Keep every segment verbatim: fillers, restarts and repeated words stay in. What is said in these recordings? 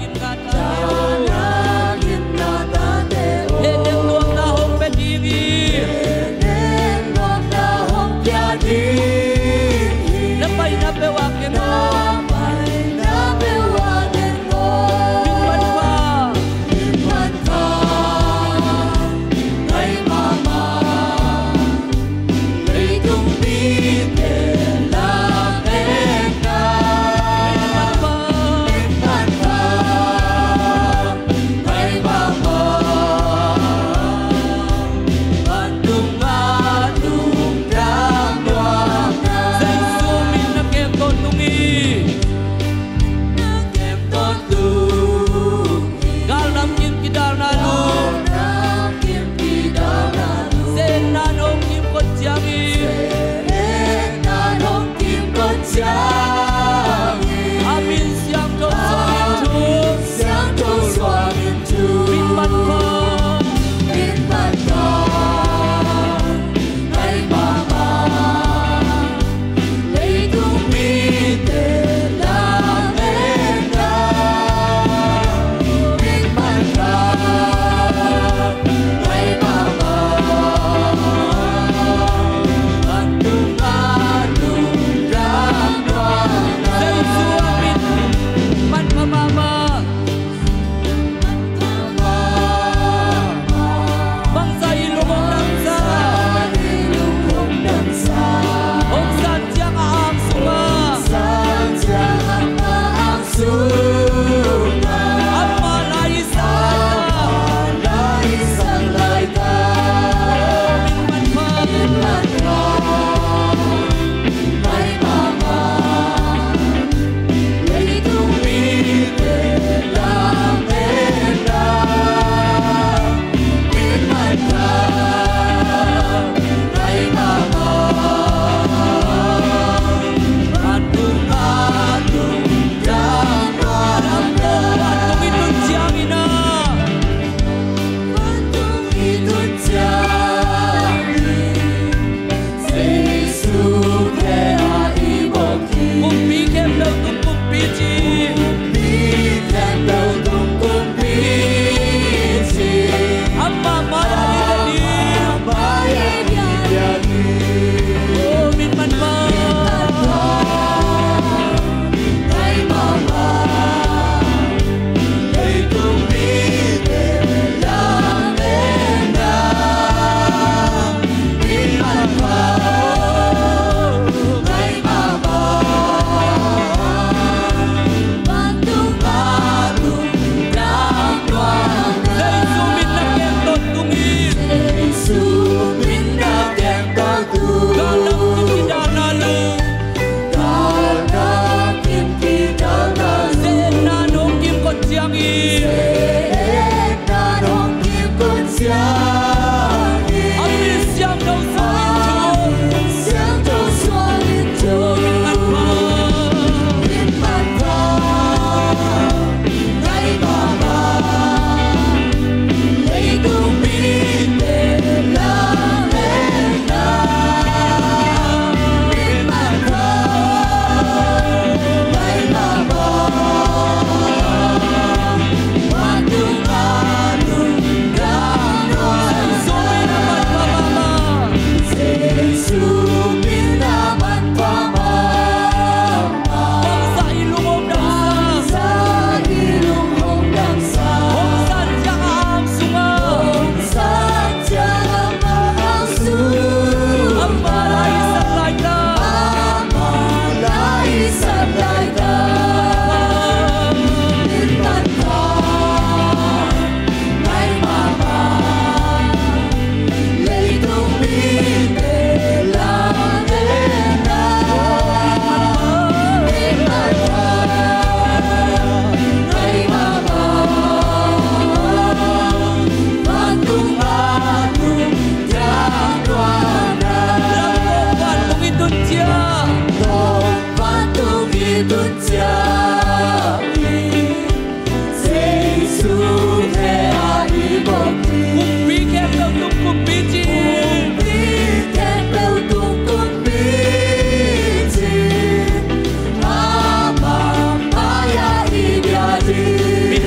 Min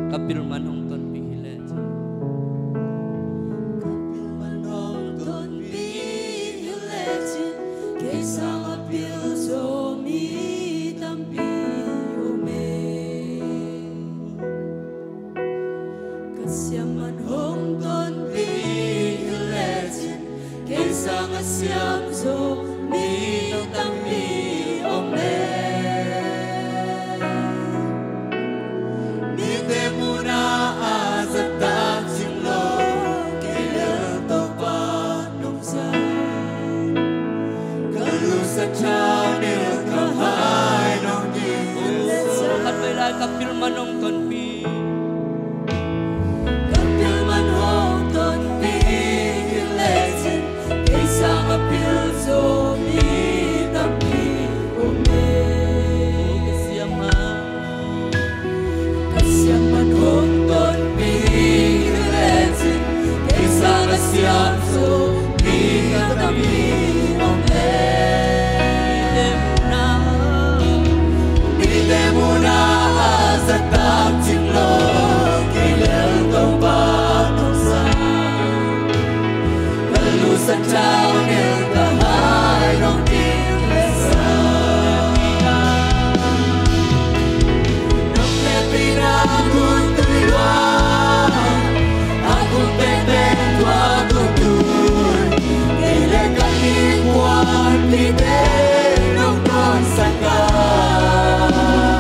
kapil manong ton pihile kapil manong ton pihile kaysa kapil so mi tampi ume kasya manong ton pihile kaysa kasyam so mi tampi ume kapil manong ton pi kapil manong ton pi lesin kaysa kapil so mi tampi ume kasyaman kasyam manong ton pi lesin kaysa kasyam so mi tampi ume Bide muna sa tagsimlo kailan tong panungsan kalusan tao nil kahay nung kinlesan nung lepina kung tuliwan akong pepet wakong tuloy kailan kahikuan bide nung konsakan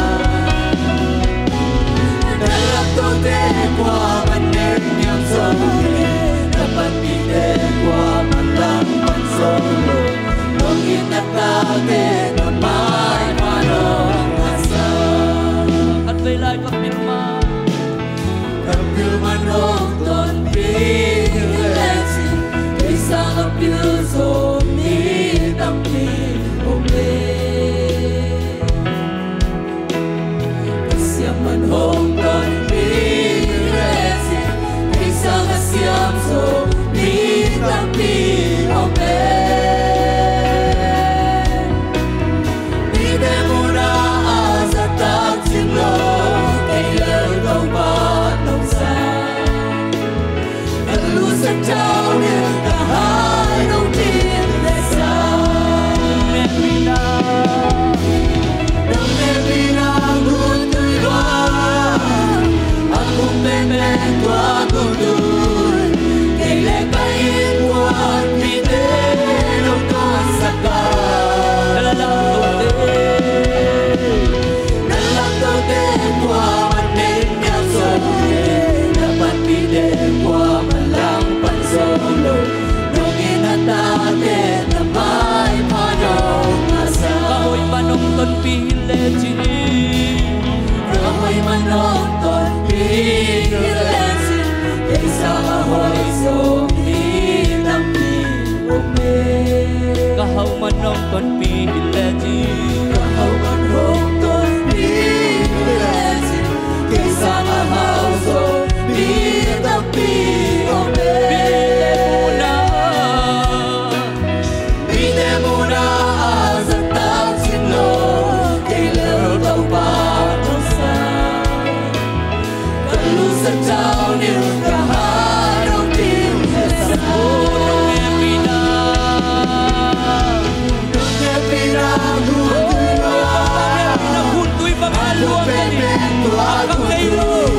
Kwa manen yang sore dapat bide kwa malang pansolo longit at tate na may manong asa at bailay kapil man kapil manong ton pilesi kaysa kapil so mi tampi ume kasya manong ton Siam so mi tampi ume Bide muna sa tagsimlo kailan tong panungsan kalusan tao nil kahay nung kinlesan Merina nung merina ngutoy luan akong bebek wakong tuloy kailan kain kuwan bide nung konsakan nalalaktote nalalaktote kwa manin yang sore dapat bide kwa malang pansolo nung inatate na may manong asa kahoy manong ton pihile kahoy manong ton pihile kaysa kahoy so mi tampi ume kahaw manong ton pihile kahaw manong ton pihile kaysa kahaw so mi tampi ume Bide muna sa tagsimlo kailan tong panungsan kalusan tao nil kahay nung kinlesan nung epina nung epina huntuy huntuy pangaluan akong akang kayo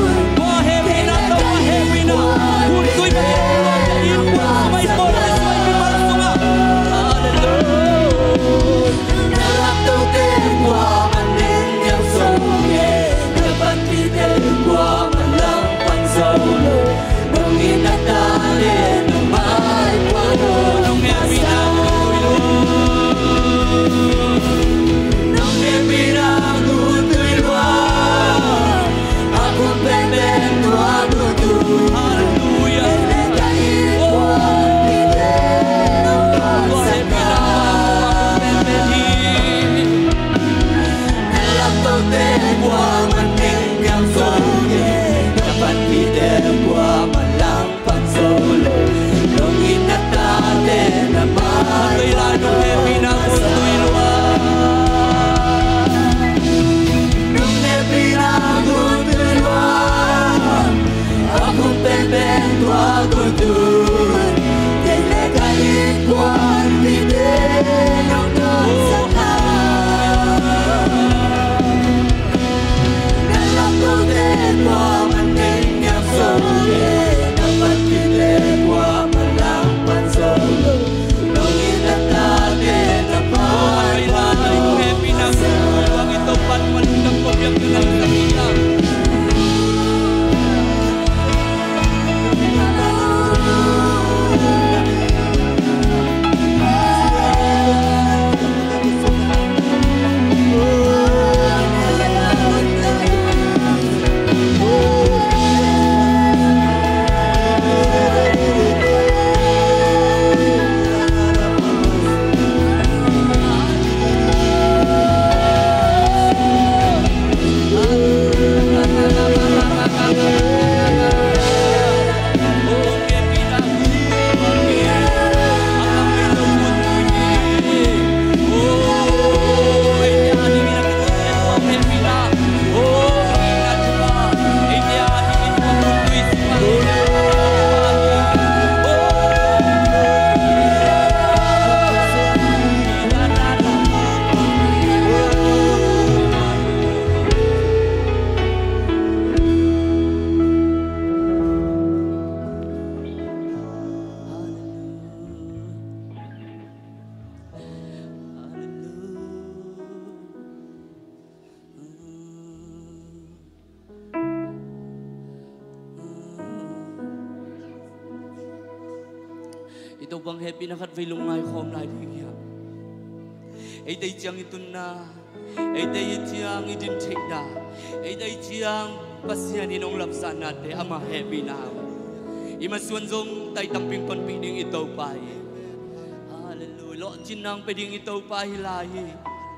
Ito bang happy na kat vilungay kom lai diya. Ay day chang itun na. Ay day chang idin take na. Ay day chang pasyan inong lapsan natin ama happy na. Imaswan zong tay tamping kon piding ito pa. Hallelujah. Lo jinang piding ito pa hilahi.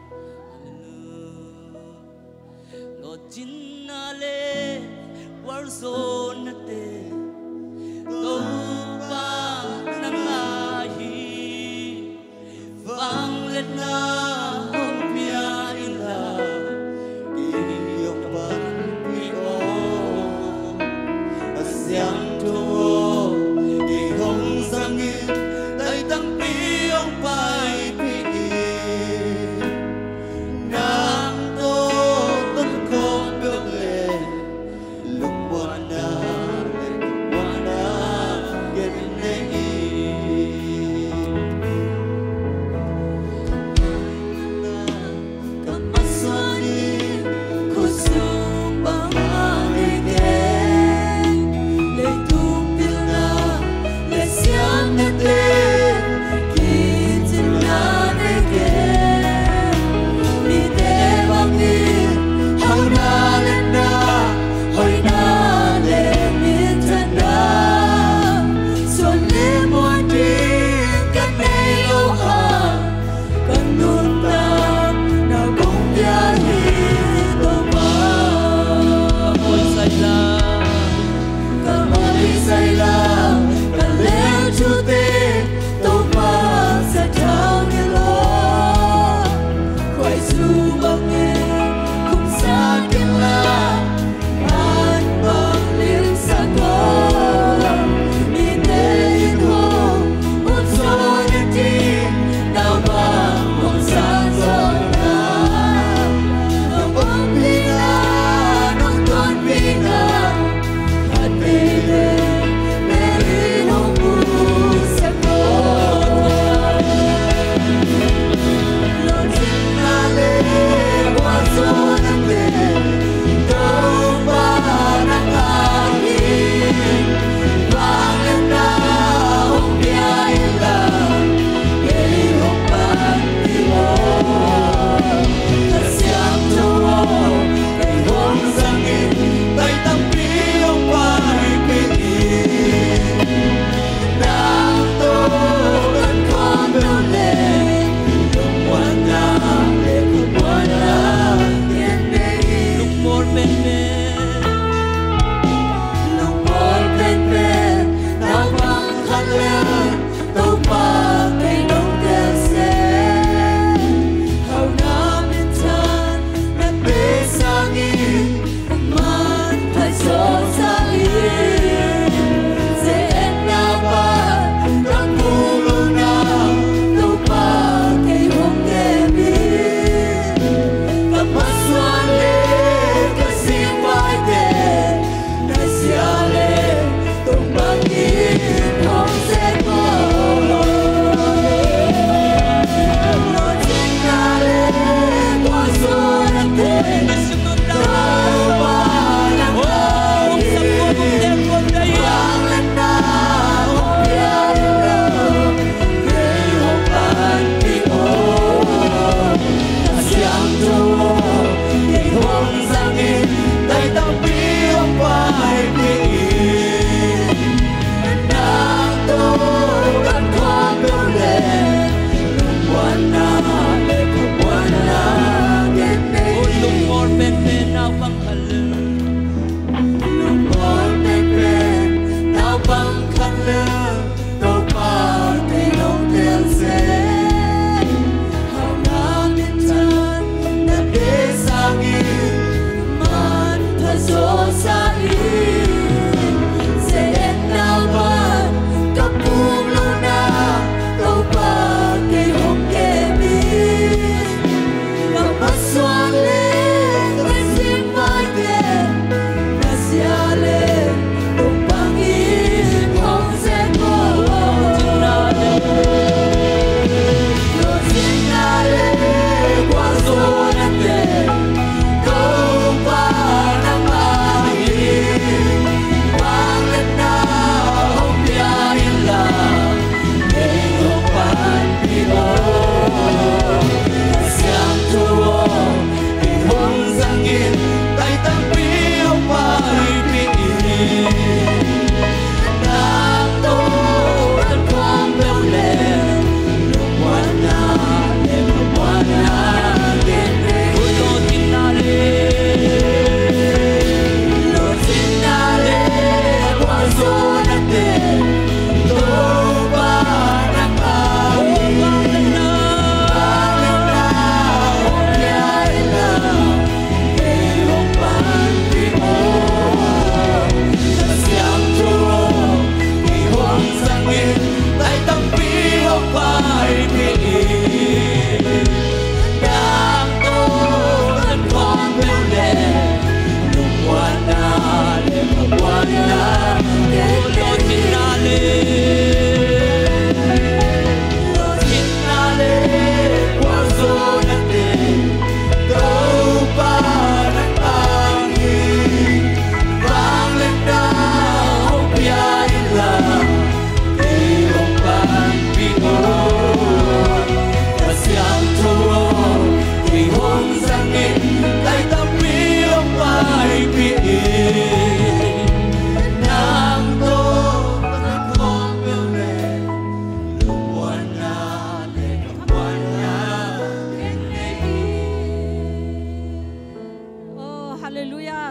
Hallelujah. Lo jinale warzo nate. Topa nangahi Vanglet na ang piyaila Iyong pagpio Asyang tuwo Ihong sangit Taitang piyong paipiin Nang toton kong bele Lungbuan na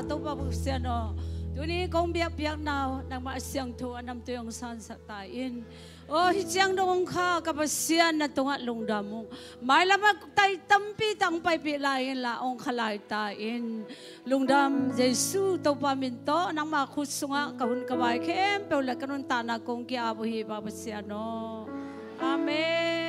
to pa siano tuni kong biak biak now nang ma siang tu anam tu yang san sa tain oh hijiang dong kha kapasian na tunga lungdamong mai lama tay tampi tang pai pi lain la ong khalai tain lungdam Jesu to pa minto nang ma khusunga kahun kawai kem peula kanun tana kong ki abuhi pa siano amen.